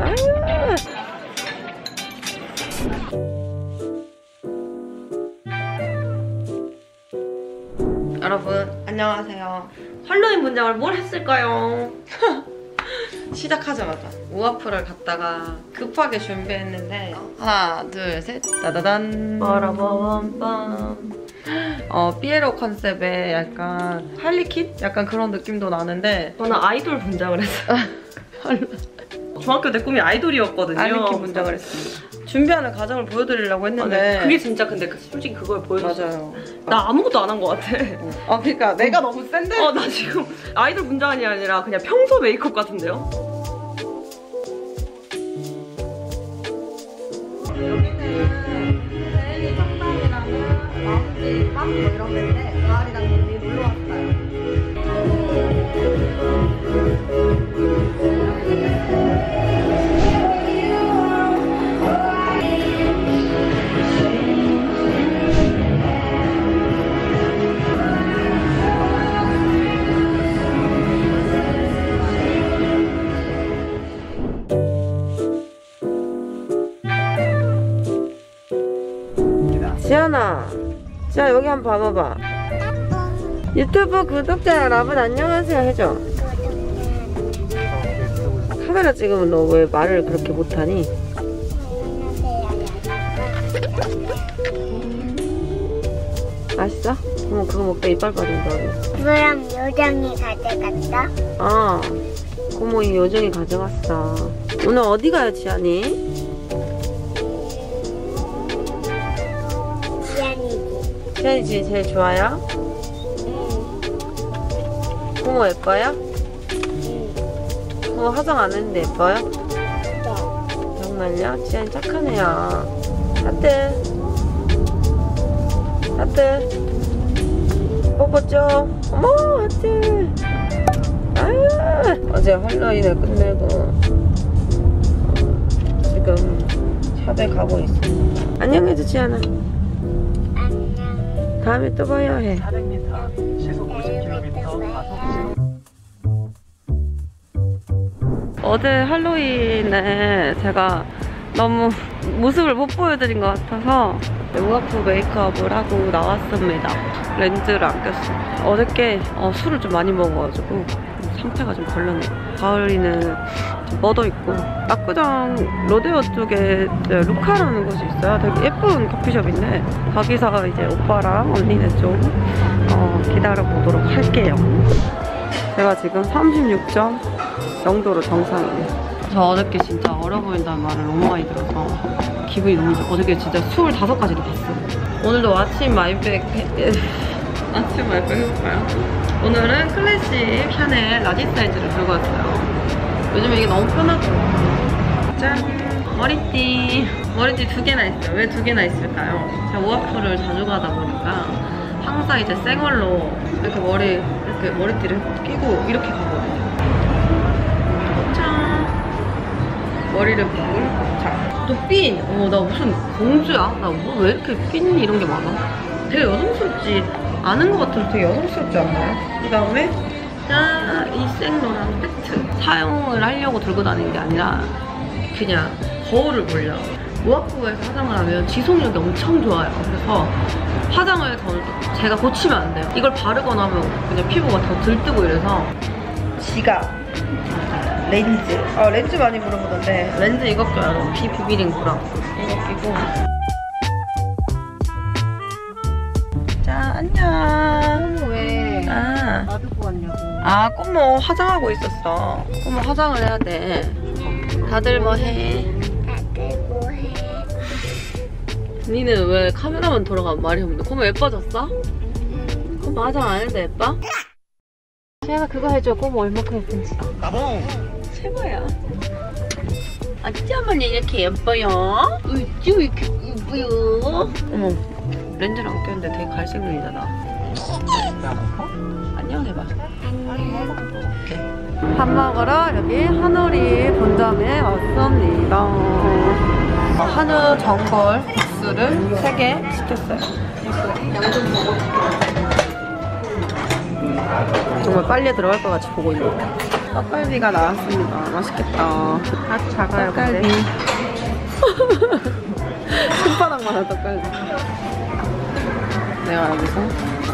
여러분 안녕하세요. 할로윈 분장을 뭘 했을까요? 시작하자마자 우아프를 갖다가 급하게 준비했는데 하나 둘 셋 따다단 빠라밤빰. 피에로 컨셉의 약간 할리퀸? 약간 그런 느낌도 나는데 저는 아이돌 분장을 했어요. 중학교 때 꿈이 아이돌이었거든요. 할리퀸 분장을 했습니다. 준비하는 과정을 보여드리려고 했는데 그게 진짜 근데 솔직히 그걸 보여줬어. 맞아요. 나 아무것도 안 한 것 같아. 그러니까 내가 너무 센데? 나 지금 아이돌 분장이 아니라 그냥 평소 메이크업 같은데요? 여기는 제일이 청담이라는 마음집 빵 뭐 이런 데인데 가을이랑 둘이 놀러 왔어요. 지연아, 자 여기 한번 봐봐봐. 유튜브 구독자 여러분 안녕하세요 해줘. 카메라 찍으면 너 왜 말을 그렇게 못하니? 맛있어? 그거 먹다 이빨 빠진다. 그럼 요정이 가져갔어? 고모 이 요정이 가져갔어. 오늘 어디 가요 지연이? 지연이 집이 제일 좋아요? 고모 예뻐요? 고모 화장 안 했는데 예뻐요? 정말요? 지연이 착한 애야. 하트 뽀뽀 좀. 어머 하트. 어제 할로윈을 끝내고 지금 샵에 가고 있습니다. 안녕해줘 지연아. 다음에 또 봐야 해. 400m, 시속 90km 가속. 어제 할로윈에 제가 너무 모습을 못 보여드린 것 같아서 우아프 메이크업을 하고 나왔습니다. 렌즈를 안 꼈어요. 어저께 술을 좀 많이 먹어가지고 상태가 좀 걸렸네요. 가을이는 좀 뻗어있고 압구정 로데오 쪽에 루카라는 곳이 있어요. 되게 예쁜 커피숍인데 거기서 이제 오빠랑 언니네 좀 기다려보도록 할게요. 제가 지금 36.0도로 정상이에요. 저 어저께 진짜 어려 보인다는 말을 너무 많이 들어서 기분이 너무 좋아요. 어저께 진짜 25가지도 봤어요. 오늘도 아침 마이백 해볼까요? 오늘은 클래식 샤넬 라지 사이즈를 들고 왔어요. 요즘에 이게 너무 편하더라고요. 짠! 머리띠 2개나 있어요. 왜 2개나 있을까요? 제가 우아프를 자주 가다 보니까 항상 이제 생얼로 이렇게 머리띠를 끼고 이렇게 가거든요. 짠! 머리를 묶고 자, 또 핀! 나 무슨 공주야? 나 뭐 왜 이렇게 핀 이런 게 많아? 되게 여성스럽지 않은 것 같아서 되게 여성스럽지 않나요? 그 다음에 짠! 이 생로랑 팩트 사용을 하려고 들고 다니는 게 아니라 그냥 거울을 보려고. 우아프에서 화장을 하면 지속력이 엄청 좋아요. 그래서 화장을 더 제가 고치면 안 돼요. 이걸 바르거나 하면 그냥 피부가 더 들뜨고 이래서 지갑 렌즈 렌즈 많이 물어보던데 렌즈 이거 껴요. 비비링 브라운 이거 끼고. 자 안녕. 왜 놔두고 왔냐고. 꼬모 화장하고 있었어. 꼬모 화장을 해야 돼. 다들 뭐해? 니는 왜 카메라만 돌아가면 말이 없는데 꼬모 예뻐졌어? 꼬모 화장 안 해도 예뻐? 지연아 그거 해줘. 꼬모 얼마큼 예쁜지. 최고야. 어쩌면 이렇게 예뻐요? 어쭈 이렇게 예뻐요? 어머 렌즈를 안 꼈는데 되게 갈색 눈이잖아. 안녕 해봐. 오케이. 밥 먹으러 여기 한우리 본점에 왔습니다. 한우 전골 국수를 3개 시켰어요. 양좀 먹어볼게요. 정말 빨리 들어갈 것 같이 보고 있는데. 떡갈비가 나왔습니다. 맛있겠다. 다 작아요. 떡갈비. 손바닥만한 떡갈비. 내가 여기서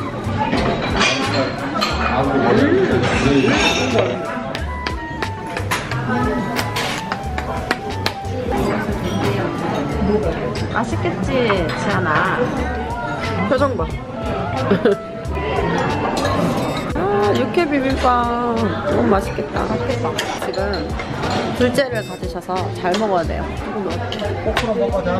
맛있겠지, 지안아. 표정 봐. 아, 육회 비빔밥 너무 맛있겠다. 지금 둘째를 가지셔서 잘 먹어야 돼요. 거꾸로 먹어자.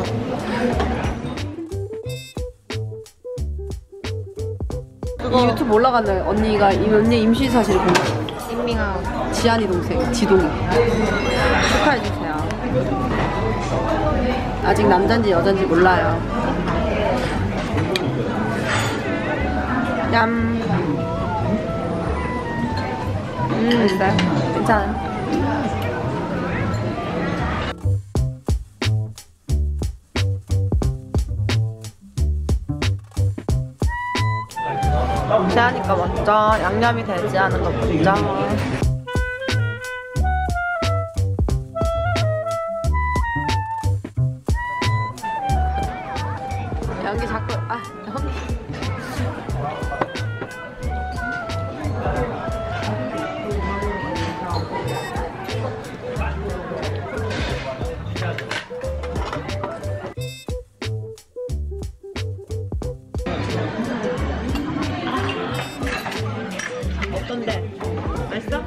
이 유튜브 올라가는 언니가 언니 임신 사실을 본 거예요. 임밍아. 지안이 동생 지동이. 축하해주세요. 아직 남잔지 여잔지 몰라요. 얌. 맛있어요? 괜찮아요. 지안이가 먼저 양념이 되지 않은 거 먼저. 연기 자꾸 연기. 어떤데? 맛있어?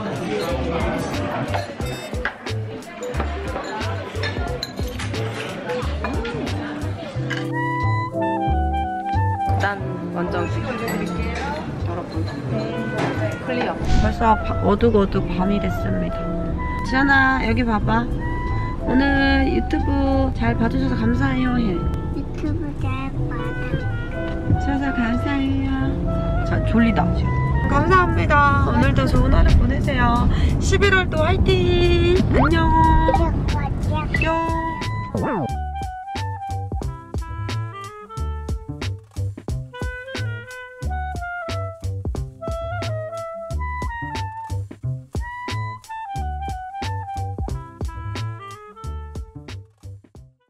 일단 먼저 여러분 클리어. 벌써 어둑어둑 밤이 됐습니다. 지안아 여기 봐봐. 오늘 유튜브 잘 봐주셔서 감사해요 해. 유튜브 잘 봐라. 주셔서 감사해요. 자 졸리다 지금. 감사합니다. 오늘도 좋은 하루 보내세요. 11월도 화이팅. 안녕. 뿅. 뿅.